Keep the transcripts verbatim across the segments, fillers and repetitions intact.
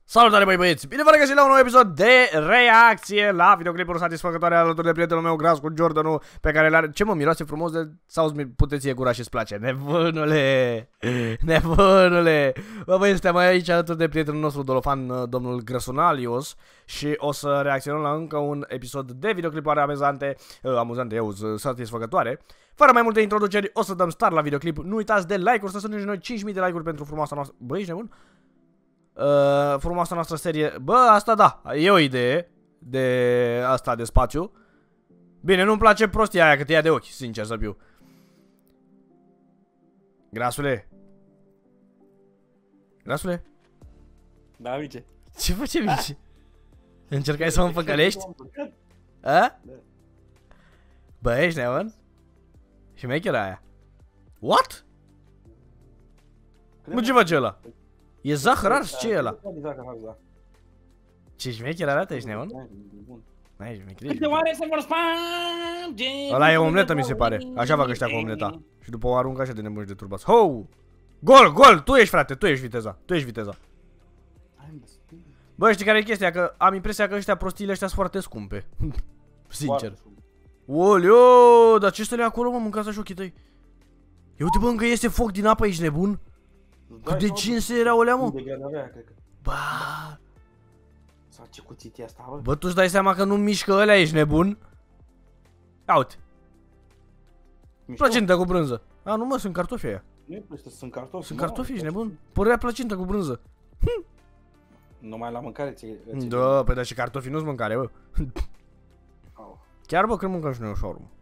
Salutare băi băieți! Bine vă regăsit la un nou episod de reacție la videoclipul satisfăcătoare alături de prietenul meu Gras cu Jordanul pe care l-are... Ce mă, miroase frumos de... sau puteți ție gura și îți place? Nebunule! Nebunule! Bă băi, suntem aici alături de prietenul nostru Dolofan, domnul Grăsunalios, și o să reacționăm la încă un episod de videoclipare amuzante, uh, amuzante, eu, satisfăcătoare. Fără mai multe introduceri, o să dăm start la videoclip. Nu uitați de like-uri, să strângem noi cinci mii de like-uri pentru frumoasa noastră... Băi, ești nebun? Uh, frumoasa noastră serie. Bă, asta da, e o idee de asta de spațiu. Bine, nu-mi place prostia aia că te ia de ochi, sincer să fiu. Grasule. Grasule? Da, Mice. Ce face, Mice? Încercai să mă împăcălești? A? Bă, ești neamăn? Și mechera aia. What? Mă, ce face ăla? E zahăr ars? Ce e ăla? Ce șmecher arată, ești neon? N-ai șmecherie. Ăla e o omletă, mi se pare. Așa fac ăștia cu omleta. Și după o aruncă așa de nebuni și de turbați. Ho! Gol, gol! Tu ești, frate, tu ești viteza. Tu ești viteza. Bă, știi care e chestia? Că am impresia că ăștia prostiile ăștia sunt foarte scumpe. Sincer. Oleo, dar ce stăle acolo, mă, mâncați așa ochii tăi? Ia uite, bă, încă iese foc din apă, ești nebun? Cât de cinse era olea, mă? Bă! Sau ce cuțit e asta, bă? Bă, tu-ți dai seama că nu mișcă ălea, ești nebun? Ia uite. Plăcintă cu brânză. A, nu mă, sunt cartofi aia. Nu, sunt cartofi. Sunt cartofi, ești nebun? Părea plăcintă cu brânză. Numai la mâncare ți-e... Da, păi dar și cartofii nu-s mâncare, bă. Chiar, bă, când mâncăm și noi o șaurmă?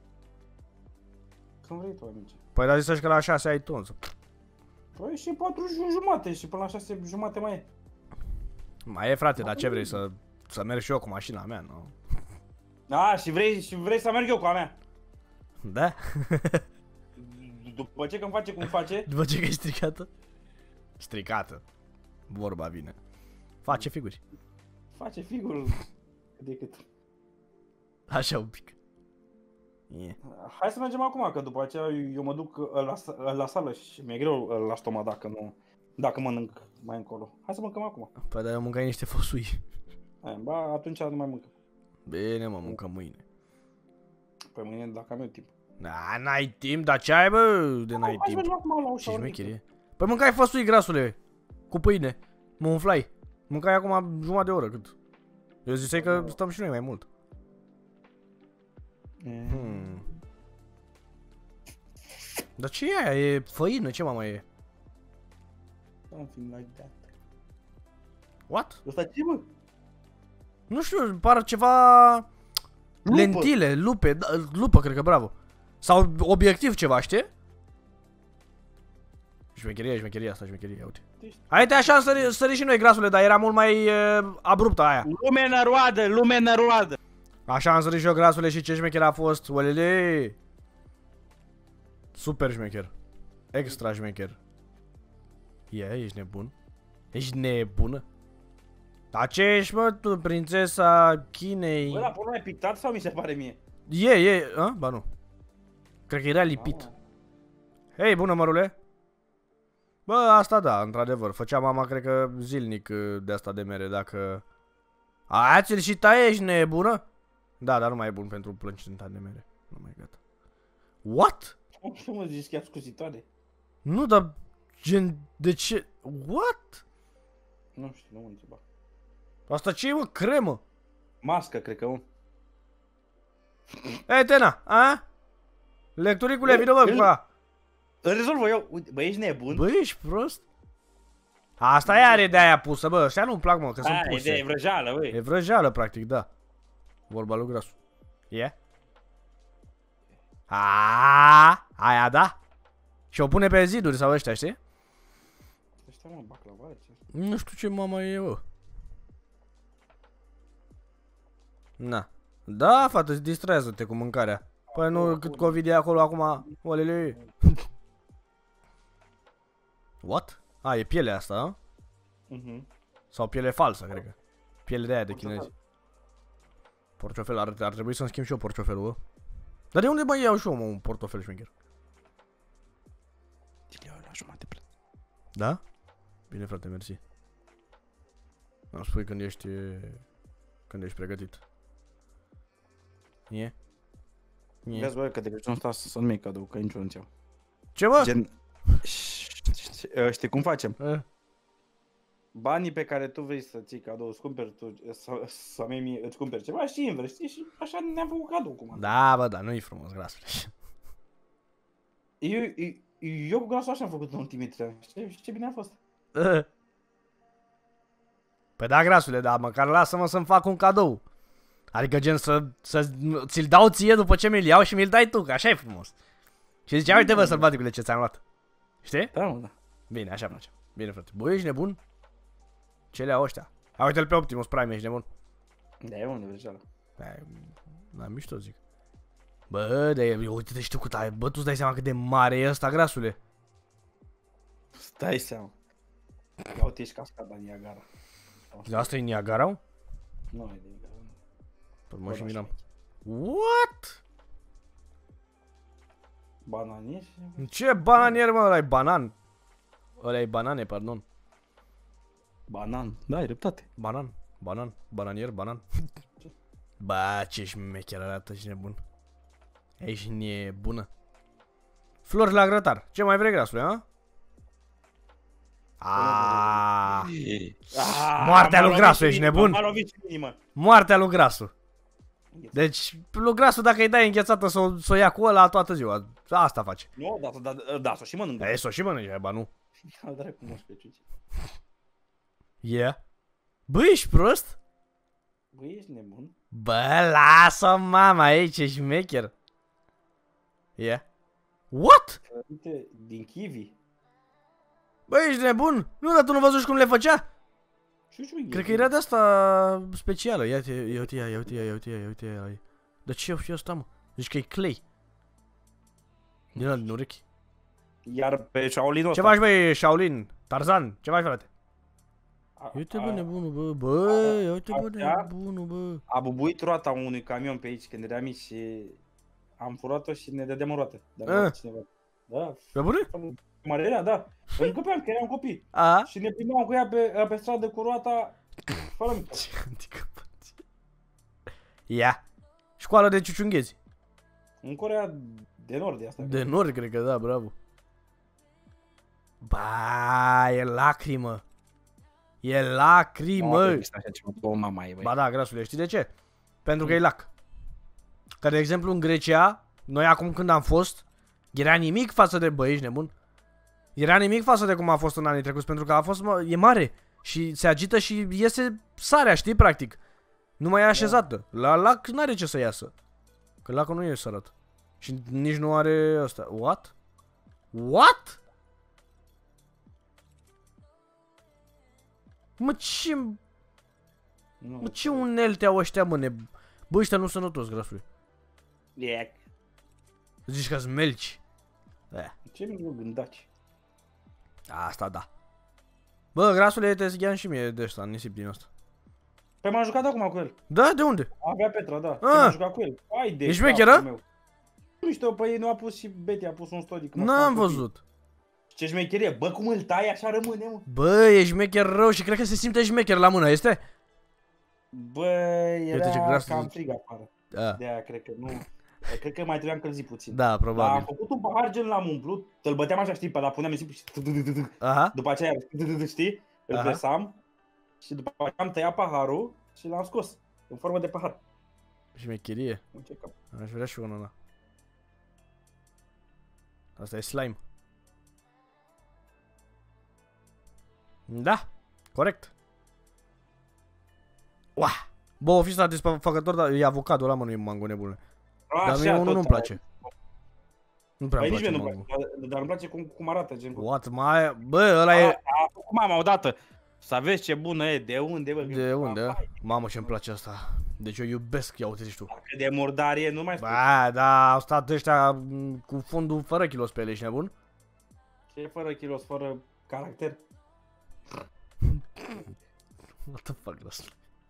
Când vrei tu, amice. Păi dar zici că la șase ai ton. Păi și patru jumate și până la șase jumate mai e. Mai e, frate, dar ce vrei, să, să merg și eu cu mașina mea, nu? Da, și vrei, și vrei să merg eu cu a mea. Da? După ce când face cum face. După ce că e stricată? Stricată. Vorba vine. Face figuri. Face figuri cât de cât. Așa un pic. Yeah. Hai să mergem acum, că după aceea eu mă duc la, la sală și mi-e greu la stomac dacă nu, dacă mănânc mai încolo. Hai să mâncăm acum. Păi dar eu mâncai niște fosui. Hai, ba, atunci nu mai mâncăm. Bine, mă, mâncăm mâine. Păi mâine dacă am eu timp. Da, n-ai timp, dar ce ai, bă, de n-ai timp? Hai să acum la ușa. Ce șmecherie. Păi mâncai fosui, grasule, cu pâine. Mă umflai. Mâncai acum jumătate de oră, cât? Eu zisei că stăm și noi mai mult. Hmm. Dar ce e aia? E făină? Ce mama e? Something like that. What? Ăsta ce, mă? Nu știu, par ceva... Lupă. Lentile, lupe, da, lupă, cred că, bravo. Sau obiectiv ceva, știi? Șmecheria, șmecheria asta, șmecheria, uite. Haide așa am sări, sări și noi, grasule, dar era mult mai uh, abruptă aia. Lume năroadă, lume năroadă. Așa am sărit și eu, grasule, și ce șmecher a fost, olele. Super șmecher. Extra șmecher. Ia, ești nebun? Ești nebună? Dar ce ești, mă, tu, prințesa Chinei? Bă, dar până ai pictat sau mi se pare mie? E, e, a? Ba nu. Cred că era lipit. Ah. Hei, bună, mărule. Bă, asta da, într-adevăr. Făcea mama, cred că, zilnic de asta de mere, dacă... Aia ți-l și taie, ești nebună? Da, dar nu mai e bun pentru plăcinta de mere. Nu mai gata. What? Ce mă zici că e scuzitoare? Nu, dar gen, de ce? What? Nu știu, nu mă întreba. Asta ce e, mă? Cremă? Mască, cred că un. Ei, Tena, a? Lecturicule, vină, bă, cu a. Îl rezolvă eu. Uite, bă, ești nebun? Bă, ești prost? Asta e are de aia pusă, bă, ăștia nu-mi plac, mă, că sunt puse. E de vrăjeală, băi. E vrăjeală, practic, da. Vorba lui Grasu. E? Yeah? Aaaa, aia da? Și o pune pe ziduri sau ăștia, știi? Ăștia, mă, baclavare, ce? Nu știu ce mama e, bă. Na. Da, fată, distrează-te cu mâncarea. Păi nu, cât COVID e acolo acum, olele. What? A, e pielea asta, a? Mhm. Sau piele falsă, cred că. Piele de aia de chinezi. Portofel, ar, ar trebui să-mi schimb și eu portofelul, bă. Dar de unde mai iau și eu, mă, un portofel șmecher? Ți-l iau la jumătate plăt. Da? Bine, frate, mersi. Îmi spui când ești... Când ești pregătit. E? E? Vezi, bă, că de Crăciun ăsta să nu-mi cadou, că niciunul nu-ți iau. Ce, bă? Gen... Știi cum facem? A. Banii pe care tu vrei să ții cadou, îți cumperi tu, să, să mie, îți cumperi ceva și invers, știi? Și așa ne-am făcut cadou cum. Da, bă, da, nu e frumos, grasule. Eu, eu, eu cu grasul așa am făcut în ultimii trei ani. Știi ce bine a fost? Păi da, grasule, dar măcar lasă-mă să-mi fac un cadou. Adică gen să, să ți-l dau ție după ce mi-l iau și mi-l dai tu, că așa e frumos. Și zicea, uite bă, sălbaticule, ce ți-am luat. Știi? Da, mă, da. Bine, așa facem. Bine, frate. Bă, ești nebun? Ce le-au ăștia? Hai, uite-l pe Optimus Prime, ești nebun? Da, e unde vrei ala. Da, mișto zic. Bă, de uite-te, știu cât ai. Bă, tu îți dai seama cât de mare e ăsta, grasule. Stai seama. Ia uite, ești cascada Niagara. De asta e Niagara? Nu e de Niagara. Păi mă și miram. What? Bananier? Ce bananier, mă? Ăla-i banan. Ăla-i banane, pardon. Banan. Da, ai dreptate. Banan. Banan. Bananier, banan. Ba, ce șmecher arată și nebun. Ești nebună. Flori la grătar. Ce mai vrei, grasule, ha? Aaaa. Moartea lui Grasu, ești nebun? M-a lovit și inimă. Moartea lui Grasu. Deci, lui Grasu, dacă îi dai înghețată să o, să o ia cu ăla toată ziua, asta face. Nu, da, da, da, s-o și mănâncă. E, s-o și mănânci, ba nu. Da, dracu, moș pe ciuci. Yeah. Bă, ești prost? Bă, ești nebun? Bă, lasă mama aici, e șmecher. Yeah. What? Uite, din kiwi. Bă, ești nebun? Nu, dar tu nu văzuși cum le făcea? Cred că era de asta specială. Ia-te, ia-te, ia, ia-te, ia, ia-te, ia, ia-te, ia. Dar ce e asta, mă? Zici că e clay. Din ăla din urechi. Iar pe Shaolin ăsta. Ce faci, băi, Shaolin? Tarzan? Ce faci, frate? Uite, bă, nebunul, bă, bă, uite, bă, nebunul, bă. A bubuit roata unui camion pe aici când eram mici și am furat-o și ne dădeam o roată. Dar cineva. Da. Pe bune? Mărerea, da. Îl încăpeam, că eram copii. A? Și ne plimbeam cu ea pe, pe stradă cu roata fără mică. Ce anticăpăți. Ia. Școală de ciuciunghezi. În Coreea de Nord de asta. De Nord, cred că da, bravo. Ba, e lacrimă. E lacrimă. Ba da, grasule, știi de ce? Pentru că e lac. Că, de exemplu, în Grecia, noi acum când am fost, era nimic față de, bă, ești nebun? Era nimic față de cum a fost în anii trecuți, pentru că a fost, e mare și se agită și iese sarea, știi, practic. Nu mai e așezată. La lac n-are ce să iasă. Că lacul nu e sărat. Și nici nu are asta. What? What? Mă, ce... Mă, ce unelte au ăștia, mă, ne... Bă, ăștia nu sănătos, grasule. Iec. Zici că-s melci. Eh. Ce mi-l gândaci? Asta da. Bă, grasule, te ziceam și mie de ăsta, nisip din ăsta. Păi m-am jucat acum cu el. Da, de unde? Avea Petra, da. M-am jucat cu el. Hai de... Ești șmecheră? Nu știu, păi nu a pus și Betty, a pus un story. N-am văzut. Ce șmecherie, bă, cum îl tai, așa rămâne, mă. Bă, e șmecher rău și cred că se simte șmecher la mână, este? Bă, era cam frig afară. Da. De-aia cred că nu... Cred că mai trebuia încălzit puțin. Da, probabil. Dar am făcut un pahar gen l-am umplut, îl băteam așa, știi, pe la puneam nisip și... Aha. După aceea, știi, îl presam și după aceea am tăiat paharul și l-am scos în formă de pahar. Șmecherie. Aș vrea și unul ăla. Asta e slime. Da, corect. Uah. Bă, o fi satisfăcător, dar e avocado ăla, mă, nu e mango, nebune. Dar mie unul nu-mi place. Nu prea îmi place mango. Dar îmi place cum, cum arată, gen. What, mai... Bă, ăla e... A făcut mama odată. Să vezi ce bună e, de unde, bă? De unde? Mamă, ce-mi place asta. Deci eu iubesc, ia uite, tu. Cât de murdar e, nu mai spui. Ba, da, au stat ăștia cu fundul fără kilos pe ele, ești nebun? Ce fără kilos, fără caracter? What the fuck, ăsta?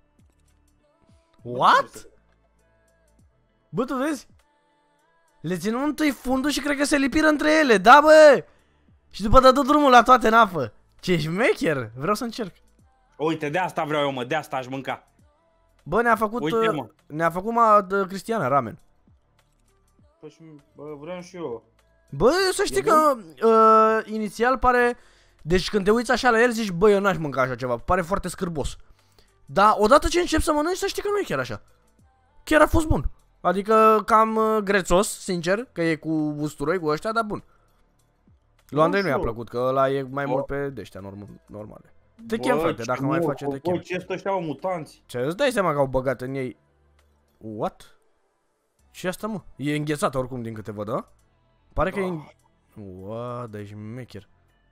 What? Bă, tu vezi? Le ținu întâi fundul și cred că se lipiră între ele, da, bă? Și după dă drumul la toate în apă. Ce șmecher, vreau să încerc. Uite, de asta vreau eu, mă, de asta aș mânca. Bă, ne-a făcut, Uite, mă. ne-a făcut mă, Cristiana ramen. Păi și, bă, vreau și eu. Bă, să știi că uh, inițial pare... Deci când te uiți așa la el zici, bă, eu n-aș mânca așa ceva, pare foarte scârbos. Dar odată ce începi să mănânci, să știi că nu e chiar așa. Chiar a fost bun. Adică cam uh, grețos, sincer, că e cu usturoi, cu ăștia, dar bun. Lui Andrei nu i-a plăcut, că ăla e mai bă. mult pe de-ăștia norm normale. Te chem, frate, dacă mai face te chem. Bă, ce ăștia au mutanți? Ce, îți dai seama că au băgat în ei... What? Ce asta, mă? E înghețată oricum din câte văd, da? Pare că oh. e... Ua, dar ești mecher.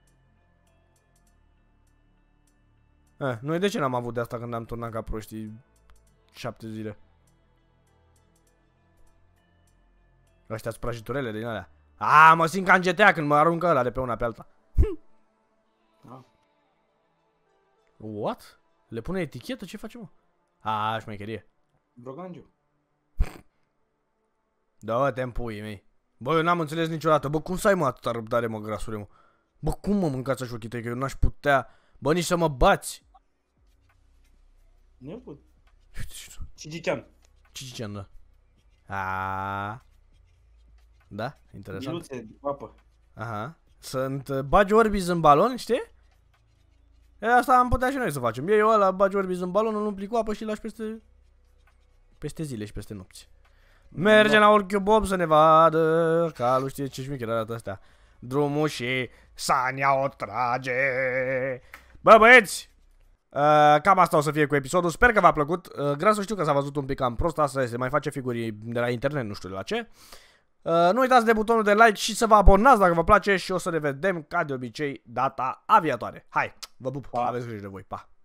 Eh, noi de ce n-am avut de asta când am turnat ca proștii șapte zile? Ăștia-s prăjiturele din alea. A, mă simt ca în G T A când mă aruncă ăla de pe una pe alta. Ah. What? Le pune etichetă? Ce face, mă? A, șmecherie. Brogangiu. Da, te puii mei. Bă, eu n-am înțeles niciodată. Bă, cum să ai, mă, atâta răbdare, mă, grasule, mă? Bă, cum mă mâncați așa ochii tăi, că eu n-aș putea... Bă, nici să mă bați. Nu pot. Cicician. Cicician, da. Aaaa. Da? Interesant. Miluțe de papă. Aha. Sunt uh, bagi Orbeez în balon, știi? E, asta am putea și noi să facem. Iei ăla, bagi Orbeez în balon, îl umpli cu apă și îl lași peste... Peste zile și peste nopți. Mergem la Orchiu Bob să ne vadă. Calu știe ce șmecher arată astea. Drumul și Sania o trage. Bă, băieți! Uh, cam asta o să fie cu episodul. Sper că v-a plăcut. Uh, Grasul știu că s-a văzut un pic cam prost. Asta se mai face figuri de la internet, nu știu de la ce. Uh, nu uitați de butonul de like și să vă abonați dacă vă place și o să ne vedem ca de obicei data aviatoare. Hai, vă pup, aveți grijă de voi, pa!